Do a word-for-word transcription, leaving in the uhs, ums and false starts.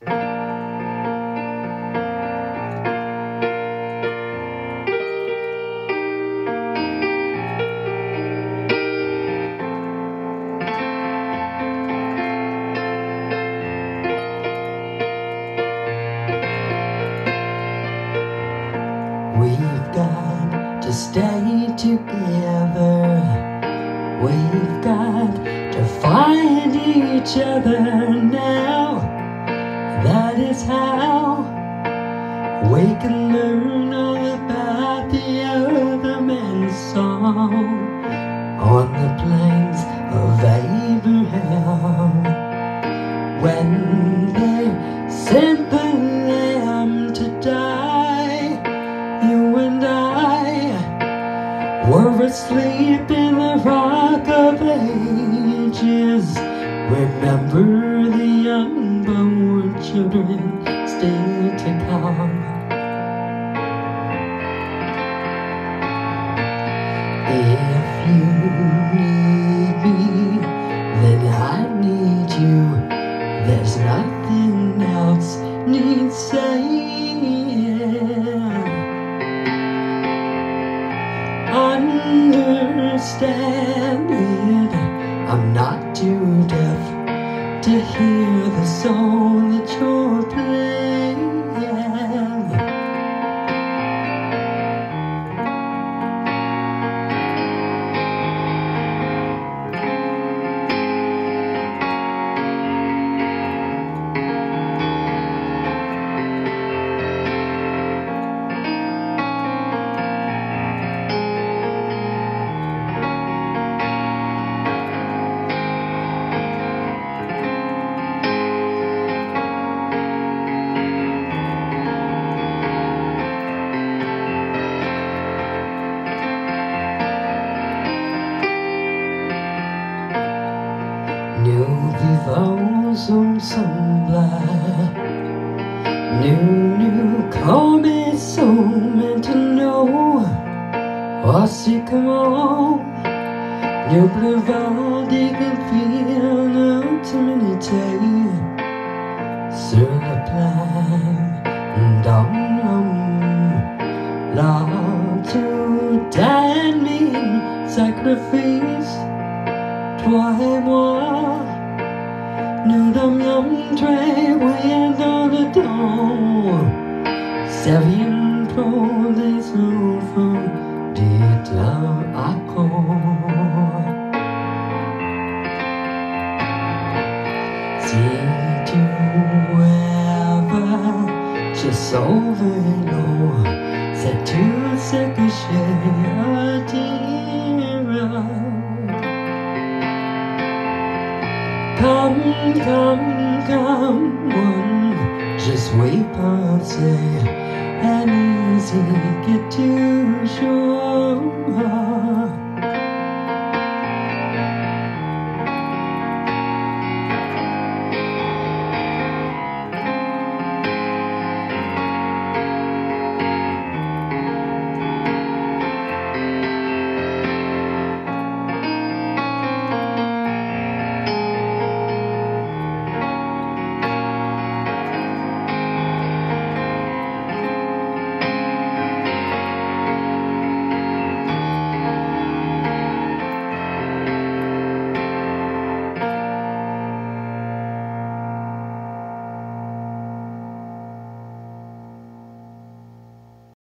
We've got to stay together. We've got to find each other now. That is how we can learn all about the other man's song on the plains of Abraham. When they sent the lamb to die, you and I were asleep in the rock of ages. Remember the unborn children still to come. If you need me, then I need you. There's nothing else needs saying. Understand it, I'm not too deaf to hear the song that you're playing. Nous vivons ensemble. Nous nous connaissons maintenant. Voici comment nous pleuvons des confiants notre humanité sur le plan d'un homme. Là, tout admire sacrifice. Toi et moi, nous dormions très bien dans le temps. Ça vient pour les enfants des temps à corps. Si tu ever je sauve l'eau, c'est tout ce que j'ai à dire. Come, come, come on, je suis passé, and easy get to shore.